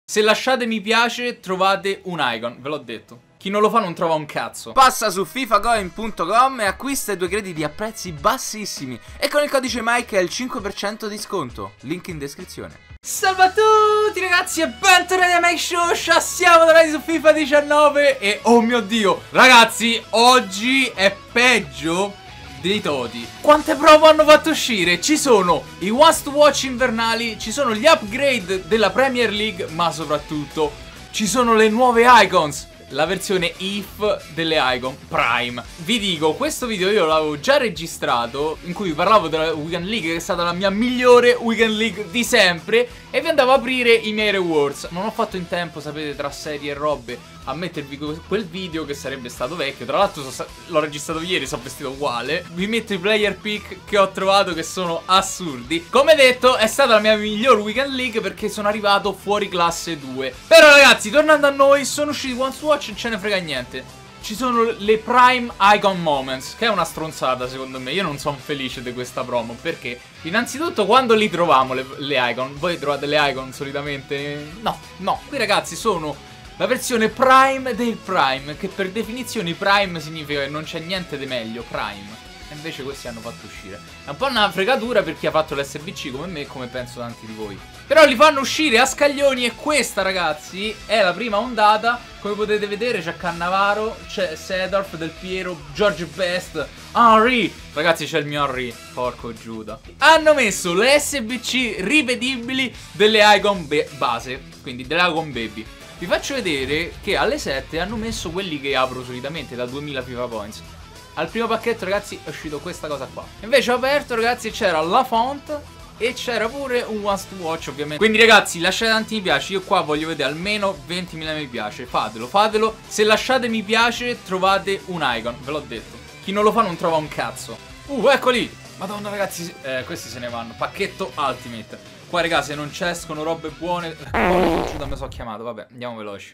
Se lasciate mi piace trovate un icon, ve l'ho detto. Chi non lo fa non trova un cazzo. Passa su fifacoin.com e acquista i tuoi crediti a prezzi bassissimi. E con il codice Mike hai il 5% di sconto. Link in descrizione. Salve a tutti ragazzi e bentornati a Mike Show. Siamo tornati su FIFA 19 e oh mio Dio, ragazzi, oggi è peggio dei Toti. Quante prove hanno fatto uscire? Ci sono i Must Watch invernali, ci sono gli upgrade della Premier League, ma soprattutto ci sono le nuove icons. La versione IF delle icon Prime. Vi dico, questo video io l'avevo già registrato, in cui vi parlavo della Weekend League, che è stata la mia migliore Weekend League di sempre, e vi andavo a aprire i miei rewards. Non ho fatto in tempo, sapete, tra serie e robe, a mettervi quel video che sarebbe stato vecchio. Tra l'altro l'ho registrato ieri, sono vestito uguale. Vi metto i player pick che ho trovato, che sono assurdi. Come detto, è stata la mia miglior Weekend League perché sono arrivato fuori classe 2. Però ragazzi, tornando a noi, sono usciti One Watch, non ce ne frega niente. Ci sono le Prime Icon Moments, che è una stronzata secondo me. Io non sono felice di questa promo, perché innanzitutto quando li troviamo le icon, voi trovate le icon solitamente? No, qui ragazzi sono la versione Prime del Prime, che per definizione Prime significa che non c'è niente di meglio, Prime. E invece questi hanno fatto uscire. È un po' una fregatura per chi ha fatto l'SBC come me e come penso tanti di voi. Però li fanno uscire a scaglioni e questa ragazzi è la prima ondata. Come potete vedere c'è Cannavaro, c'è Seedorf, Del Piero, George Best, Henry. Ragazzi c'è il mio Henry, porco Giuda. Hanno messo le SBC ripetibili delle icon base, quindi delle icon baby. Vi faccio vedere che alle 7 hanno messo quelli che apro solitamente da 2000 FIFA Points. Al primo pacchetto ragazzi è uscito questa cosa qua. Invece ho aperto ragazzi, c'era la font e c'era pure un Must Watch ovviamente. Quindi ragazzi lasciate tanti mi piace. Io qua voglio vedere almeno 20.000 mi piace. Fatelo. Se lasciate mi piace trovate un icon, ve l'ho detto. Chi non lo fa non trova un cazzo. Eccoli. Madonna ragazzi, questi se ne vanno. Pacchetto Ultimate. Qua raga, se non ci escono robe buone. Giuda, mi sono chiamato, vabbè, andiamo veloci.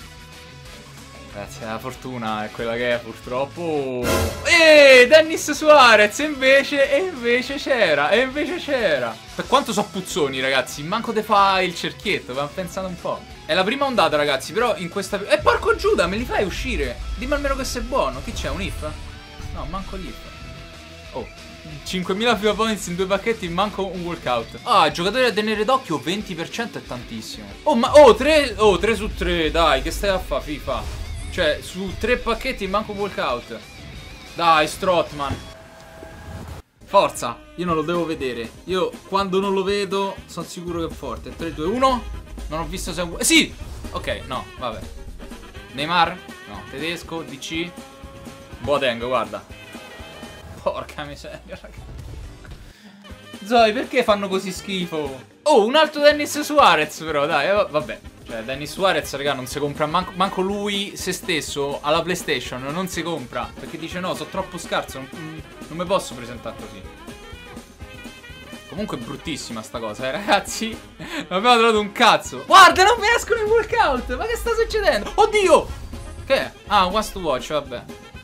Ragazzi, la fortuna è quella che è purtroppo. Dennis Suarez invece c'era. Per quanto so puzzoni ragazzi, manco te fa il cerchietto, va pensando un po'. È la prima ondata ragazzi, però in questa. Porco Giuda, me li fai uscire? Dimmi almeno che sei buono. Chi c'è, un if? No, manco l'if. 5.000 FIFA Points in 2 pacchetti, manco un walkout. Ah, giocatori a tenere d'occhio, 20% è tantissimo. 3 su 3, dai, che stai a fa FIFA? Cioè, su 3 pacchetti manco walkout. Dai, Strootman. Forza, io non lo devo vedere. Io quando non lo vedo sono sicuro che è forte. 3, 2, 1. Non ho visto se è sì! Ok, no, vabbè. Neymar? No, tedesco, DC. Boateng, guarda. Porca miseria, ragazzi. Zoe, perché fanno così schifo? Un altro Dennis Suarez però, dai, vabbè. Cioè, Dennis Suarez, raga, non si compra manco lui se stesso alla PlayStation, non si compra. Perché dice no, sono troppo scarso, non mi posso presentare così. Comunque è bruttissima sta cosa, ragazzi. Non abbiamo trovato un cazzo. Guarda, non mi escono i walkout. Ma che sta succedendo? Oddio! Che è? Ah, un Must Watch, vabbè.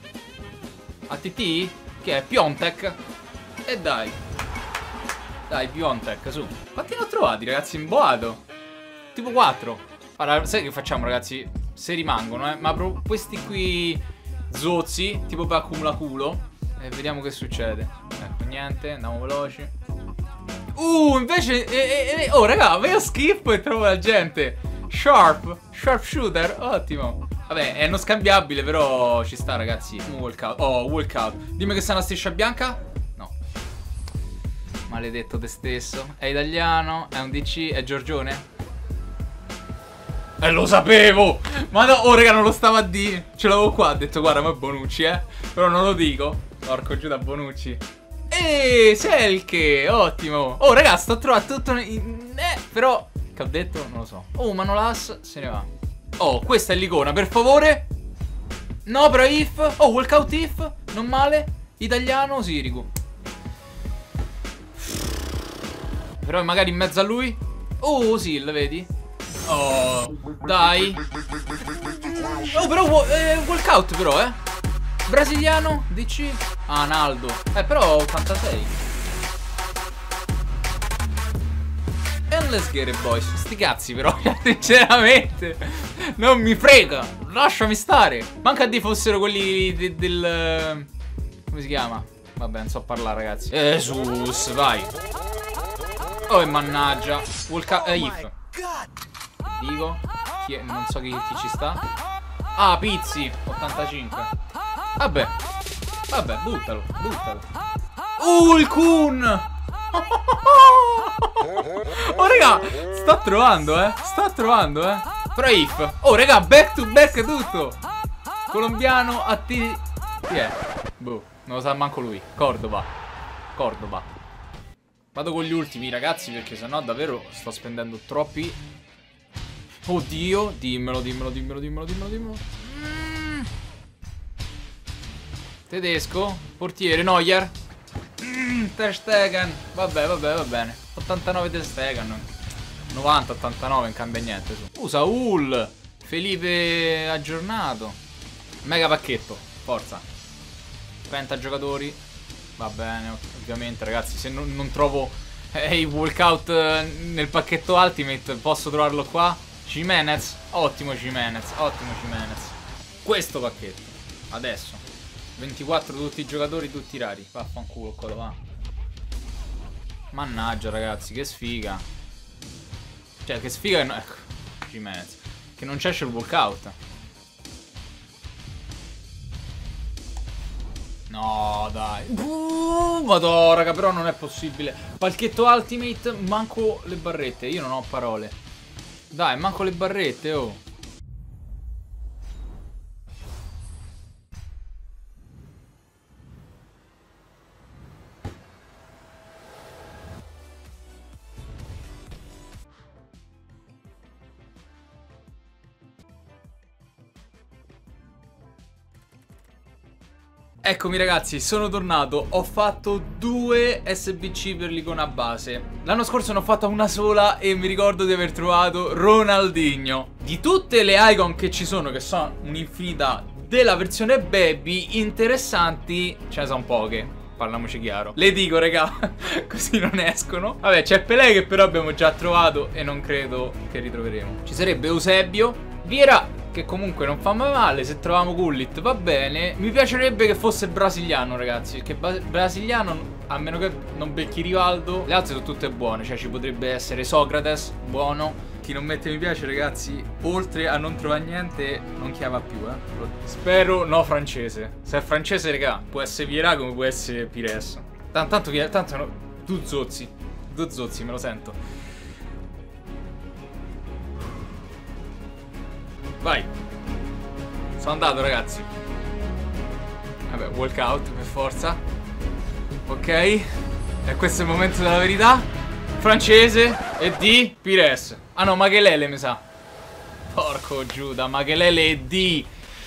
ATT? Che è? Piontek? E dai. Dai, Piontek, su. Quanti ne ho trovati, ragazzi, in boato? Tipo 4. Allora, sai che facciamo, ragazzi? Se rimangono, ma proprio questi qui zozzi, tipo per accumula culo. E vediamo che succede. Ecco, niente, andiamo veloci. Invece raga, io schifo e trovo la gente. Sharpshooter, ottimo. Vabbè, è non scambiabile, però ci sta, ragazzi. Un walkout. Walkout. Dimmi che sei una striscia bianca? No. Maledetto te stesso. È italiano, è un DC, è Giorgione? Lo sapevo! Ma no, raga, non lo stavo a dire. Ce l'avevo qua, ha detto, guarda, ma è Bonucci, però non lo dico. Porco giù da Bonucci. Selke, ottimo. Raga, sto trovando tutto però, che ho detto? Non lo so. Manolas se ne va. Questa è l'icona, per favore. No, però if. Walkout if. Non male. Italiano, Sirigu. Però magari in mezzo a lui. Sì, lo vedi? Dai. Però walkout però, brasiliano, DC. Naldo. Però 86. E Let's get it, boys. Sti cazzi però, sinceramente. Non mi frega. Lasciami stare. Manca a di fossero quelli del... Come si chiama? Vabbè, non so parlare, ragazzi. Jesus, vai. Oh, e mannaggia. If. Dico. Non so chi ci sta. Ah, Pizzi. 85. Vabbè. Vabbè, buttalo. Il Kun. Oh, raga. Sta trovando, Però If. Oh, raga, back to back tutto. Colombiano a T. Chi è? Boh, non lo sa manco lui. Cordova. Vado con gli ultimi, ragazzi, perché sennò davvero sto spendendo troppi. Oddio, dimmelo. Tedesco, portiere, Neuer. Ter Stegen. Vabbè, va bene. 89 Ter Stegen. 90, 89, non cambia niente. Saul. Felipe aggiornato. Mega pacchetto, forza. 30 giocatori. Va bene, ovviamente, ragazzi. Se non trovo il walkout nel pacchetto Ultimate, posso trovarlo qua. Jimenez. Ottimo Jimenez. Questo pacchetto. Adesso 24 tutti i giocatori, tutti rari. Vaffanculo, quello va. Mannaggia, ragazzi, che sfiga. Cioè, che sfiga che no... Ecco, Jimenez. Che non c'è il walkout. No, dai. Madonna, raga, però non è possibile. Pacchetto Ultimate, manco le barrette. Io non ho parole. Dai, manco le barrette, oh. Eccomi ragazzi, sono tornato, ho fatto 2 SBC per l'icona base. L'anno scorso ne ho fatta una sola e mi ricordo di aver trovato Ronaldinho. Di tutte le icon che ci sono, che sono un'infinità, della versione baby, interessanti ce ne sono poche, parliamoci chiaro. Le dico raga, così non escono. Vabbè, c'è Pelé che però abbiamo già trovato e non credo che ritroveremo. Ci sarebbe Eusebio, Vieira, che comunque non fa mai male. Se troviamo Gullit va bene. Mi piacerebbe che fosse brasiliano, ragazzi, perché brasiliano, a meno che non becchi Rivaldo, le altre sono tutte buone. Cioè ci potrebbe essere Socrates, buono. Chi non mette mi piace, ragazzi, oltre a non trovare niente, non chiama più, Spero no francese. Se è francese, raga, può essere Vieira come può essere Pires. Tanto no, tu zozzi, me lo sento. Vai. Sono andato, ragazzi. Vabbè, walkout per forza. Ok. E questo è il momento della verità. Francese e di Pires. Ah no, Makelele mi sa. Porco Giuda, Makelele e di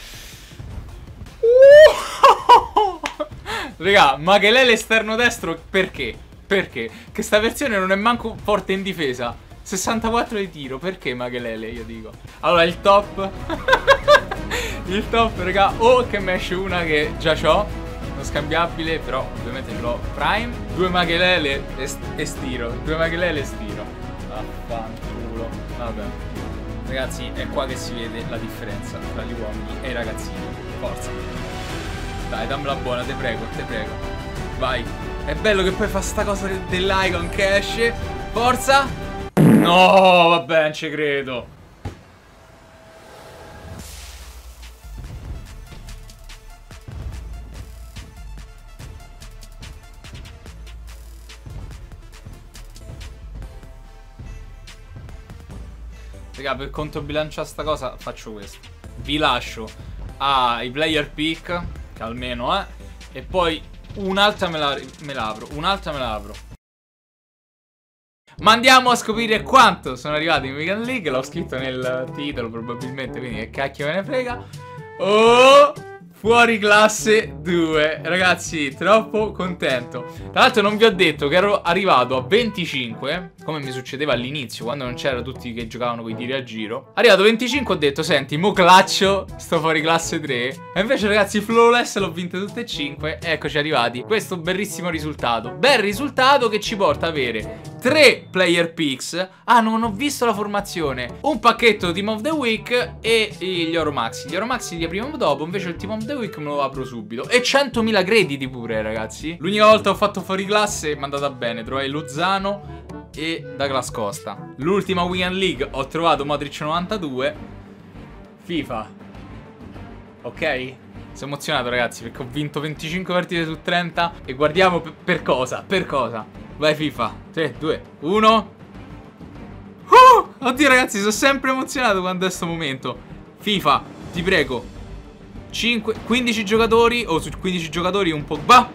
Raga, Makelele esterno destro. Perché? Perché? Che sta versione non è manco forte in difesa. 64 di tiro, perché Makelele, io dico. Allora, il top. Il top, raga. O che me esce una che già c'ho, non scambiabile, però ovviamente ce l'ho Prime. 2 Makelele e stiro. 2 Makelele e stiro. Affanculo. Vabbè. Ragazzi, è qua che si vede la differenza tra gli uomini e i ragazzini. Forza. Dai, dammela buona, te prego, te prego. Vai. È bello che poi fa sta cosa dell'icon che esce. Forza. No, vabbè, non ci credo. Raga, per controbilanciare sta cosa faccio questo. Vi lascio ai player pick, che almeno e poi un'altra me la apro. Un'altra me la apro. Ma andiamo a scoprire quanto sono arrivati in Weekend League. L'ho scritto nel titolo probabilmente, quindi che cacchio me ne frega. Oh, fuori classe 2. Ragazzi, troppo contento. Tra l'altro non vi ho detto che ero arrivato a 25, come mi succedeva all'inizio, quando non c'erano tutti che giocavano con i tiri a giro. Arrivato a 25 ho detto, senti, mo claccio sto fuori classe 3. E invece ragazzi, flawless l'ho vinte tutte e 5. Eccoci arrivati. Questo bellissimo risultato. Bel risultato che ci porta a avere 3 player picks. Ah, non ho visto la formazione. Un pacchetto Team of the Week e gli Oro Maxi. Gli Oro Maxi li apriamo dopo, invece il Team of the Week me lo apro subito. E 100.000 crediti pure, ragazzi. L'unica volta ho fatto fuori classe mi è andata bene. Trovai Lozano e Douglas Costa. L'ultima Weekend League ho trovato Modric 92. FIFA. Ok? Sono emozionato, ragazzi, perché ho vinto 25 partite su 30. E guardiamo per cosa. Per cosa. Vai FIFA. 3, 2, 1. Oddio, ragazzi, sono sempre emozionato quando è sto momento. FIFA, ti prego. 15 giocatori. O su 15 giocatori un Pogba.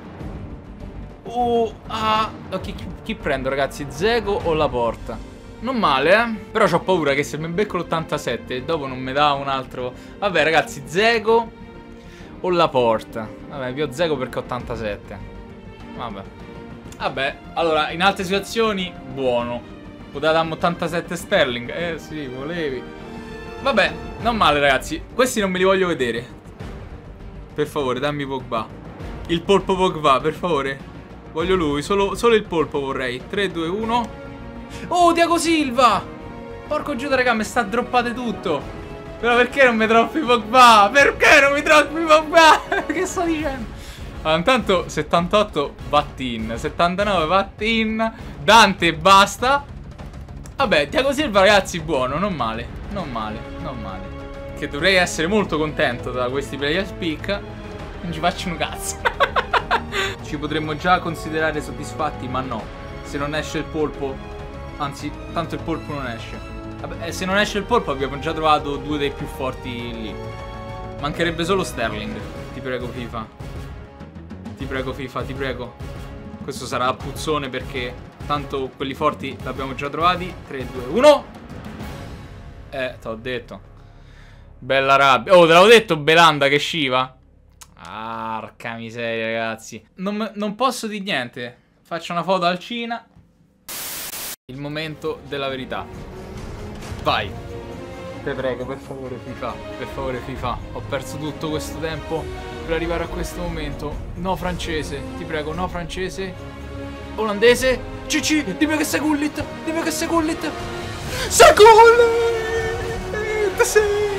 Chi prendo, ragazzi? Dzeko o Laporta? Non male, eh. Però ho paura che se mi becco l'87 dopo non mi dà un altro. Vabbè, ragazzi, Dzeko o Laporta. Vabbè, io Dzeko perché 87. Vabbè, allora, in altre situazioni, buono. Poteva darmi 87 Sterling. Sì, volevi. Vabbè, non male, ragazzi. Questi non me li voglio vedere. Per favore, dammi Pogba. Il polpo Pogba, per favore. Voglio lui, solo il polpo vorrei. 3, 2, 1. Oh, Thiago Silva. Porco giuda, raga, mi sta droppate tutto. Però perché non mi troppi Pogba? Perché non mi troppi Pogba? Che sto dicendo? Allora, intanto 78 Vattin, 79 Vattin, Dante basta. Vabbè, Thiago Silva, ragazzi, buono, non male, non male, non male. Che dovrei essere molto contento da questi player pick. Non ci faccio un cazzo. Ci potremmo già considerare soddisfatti, ma no. Se non esce il polpo, anzi, tanto il polpo non esce. Vabbè, se non esce il polpo abbiamo già trovato due dei più forti lì. Mancherebbe solo Sterling. Ti prego, FIFA. Ti prego, FIFA, ti prego. Questo sarà a puzzone perché tanto quelli forti l'abbiamo già trovati. 3, 2, 1. T'ho detto. Bella rabbia. Oh, te l'avevo detto, Belanda, che sciva. Arca miseria, ragazzi. Non posso dire niente. Faccio una foto al Cina. Il momento della verità. Vai. Te prego, per favore, FIFA. Per favore, FIFA. Ho perso tutto questo tempo per arrivare a questo momento. No, francese. Ti prego, no, francese. Olandese. Cici. Dimmi che sei Gullit. Dimmi che sei Gullit. Sei Gullit. Sì.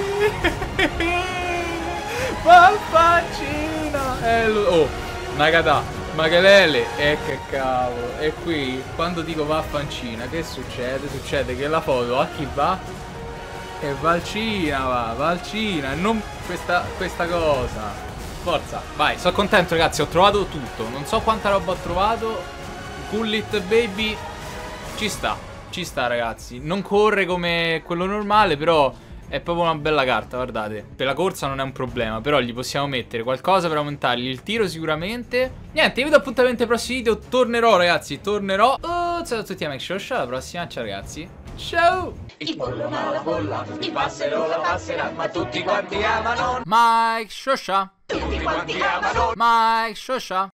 Vaffancina. Oh, Nagata, Magalele. Che cavolo. E qui, quando dico vaffancina, che succede? Succede che la foto a chi va? E va al Cina, va al Cina. E non questa cosa. Forza, vai, sono contento, ragazzi. Ho trovato tutto. Non so quanta roba ho trovato. Gullit baby. Ci sta, ragazzi. Non corre come quello normale, però è proprio una bella carta, guardate. Per la corsa non è un problema, però gli possiamo mettere qualcosa per aumentargli il tiro sicuramente. Niente, io vi do appuntamento ai prossimi video. Tornerò, ragazzi, tornerò. Ciao a tutti, Mike Show. Alla prossima, ciao ragazzi. Ciao. Il pollo ma la bolla, il passero la passerà, ma tutti quanti amano. Mike Shosha. Tutti quanti amano. Mike Shosha.